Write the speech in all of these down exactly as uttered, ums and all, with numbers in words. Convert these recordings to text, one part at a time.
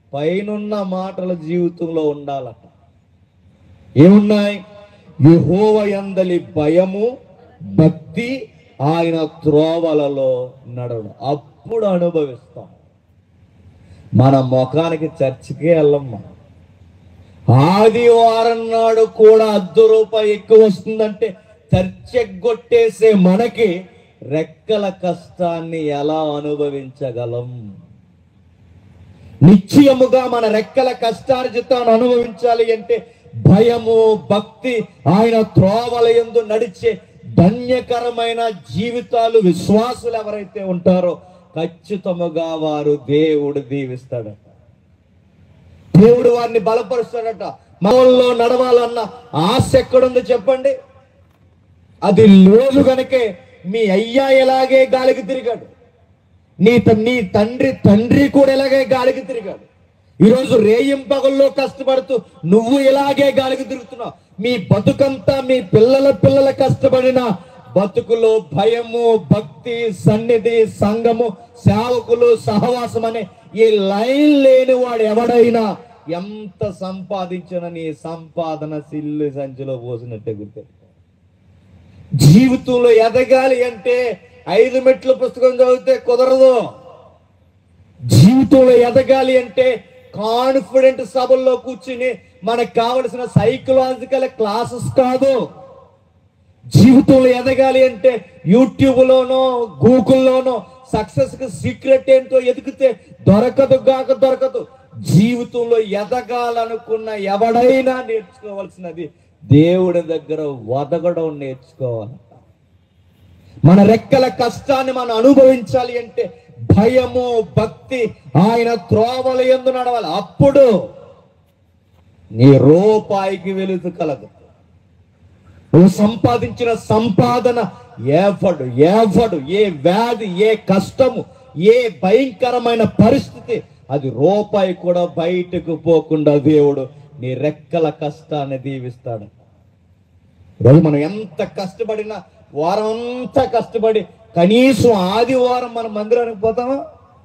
పైనున్న మాటల జీవితంలో ఉండాలట. ఏమున్నాయి? యెహోవా యందలి భయము, భక్తి, ఆయన త్రోవలలో నడవడం. అప్పుడు అనుభవిస్తాం. మన ముఖానికి చర్చికే వెళ్ళమ్మా. ఆదివారం నాడు కూడా అర్ధ రూపాయి ఎక్కువ వస్తుందంటే చర్చ ఎగ్గొట్టేసే మనకి రెక్కల కష్టాన్ని ఎలా అనుభవించగలం? నిశ్చయముగా మన రెక్కల కష్టార్జితాన్ని అనుభవించాలి అంటే భయము, భక్తి, ఆయన త్రోవలయందు నడిచే ధన్యకరమైన జీవితాలు విశ్వాసులు ఎవరైతే ఉంటారో ఖచ్చితముగా వారు దేవుడు దీవిస్తాడట. దేవుడు వారిని బలపరుస్తాడట. మనలో నడవాలన్న ఆశ ఎక్కడుందో చెప్పండి. అది లేదు గనకే మీ అయ్యా ఎలాగే గాలికి తిరిగాడు, నీ నీ తండ్రి తండ్రి కూడా ఎలాగే గాలికి తిరిగాడు. ఈరోజు రేయింపగల్లో కష్టపడుతూ నువ్వు ఇలాగే గాలికి తిరుగుతున్నావు. మీ బతుకంతా మీ పిల్లల పిల్లల కష్టపడిన బతుకులో భయము, భక్తి, సన్నిధి, సంఘము, సేవకులు, సహవాసం అనే ఈ లైన్ లేని వాడు ఎవడైనా ఎంత సంపాదించినా నీ సంపాదన సిల్లు సంచిలో పోసినట్టే గుర్తు. జీవితంలో ఎదగాలి అంటే ఐదు మెట్ల పుస్తకం చదివితే కుదరదు. జీవితంలో ఎదగాలి అంటే కాన్ఫిడెంట్ సభల్లో కూర్చుని మనకు కావలసిన సైకలాజికల్ క్లాసెస్ కాదు. జీవితంలో ఎదగాలి అంటే యూట్యూబ్లోనో గూగుల్లోనో సక్సెస్ కి సీక్రెట్ ఏంటో ఎదిగితే దొరకదు గాక దొరకదు. జీవితంలో ఎదగాలనుకున్న ఎవడైనా నేర్చుకోవాల్సినది దేవుడి దగ్గర వదగడం నేర్చుకోవాలి. మన రెక్కల కష్టాన్ని మనం అనుభవించాలి అంటే భయము, భక్తి, ఆయన త్రోవల యందు నడవాలి. అప్పుడు నీ రూపాయికి వెలుగు కలదు. నువ్వు సంపాదించిన సంపాదన ఎవడు ఎవడు ఏ వ్యాధి, ఏ కష్టము, ఏ భయంకరమైన పరిస్థితి అది రూపాయి కూడా బయటకు పోకుండా దేవుడు నీ రెక్కల కష్టాన్ని దీవిస్తాడు. రోజు మనం ఎంత కష్టపడినా వారం అంతా కష్టపడి కనీసం ఆదివారం మన మందిరానికి పోతామా?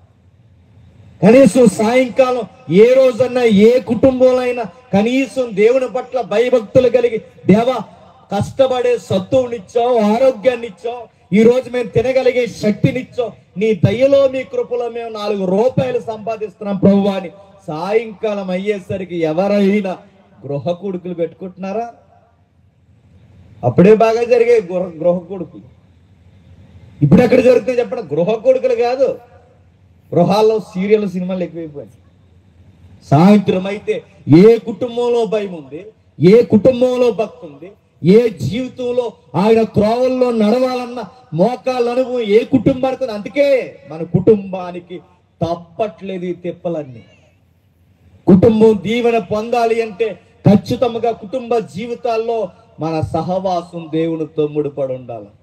కనీసం సాయంకాలం ఏ రోజన్నా ఏ కుటుంబంలో అయినా కనీసం దేవుని పట్ల భయభక్తులు కలిగి దేవా కష్టపడే సత్తువునిచ్చావు, ఆరోగ్యాన్ని ఇచ్చావు, ఈ రోజు మేము తినగలిగే శక్తినిచ్చావు, నీ దయలో మీ కృపలో మేము నాలుగు రూపాయలు సంపాదిస్తున్నాం ప్రభువా అని సాయంకాలం అయ్యేసరికి ఎవరైనా గృహ కొడుకులు పెట్టుకుంటున్నారా? అప్పుడే బాగా జరిగాయి గృహ గృహ కొడుకులు. ఇప్పుడు ఎక్కడ జరుగుతుంది చెప్పండి? గృహ కొడుకులు కాదు, గృహాల్లో సీరియల్ సినిమాలు ఎక్కువైపోయాయి. సాయంత్రం అయితే ఏ కుటుంబంలో భయం ఉంది, ఏ కుటుంబంలో భక్తి ఉంది, ఏ జీవితంలో ఆయన త్రోవల్లో నడవాలన్న మోకాళ్ళ అనుభవం ఏ కుటుంబానికి. అందుకే మన కుటుంబానికి తప్పట్లేదు ఈ తిప్పలన్నీ. కుటుంబం దీవెన పొందాలి అంటే ఖచ్చితంగా కుటుంబ జీవితాల్లో మన సహవాసం దేవునితో ముడిపడి ఉండాలి.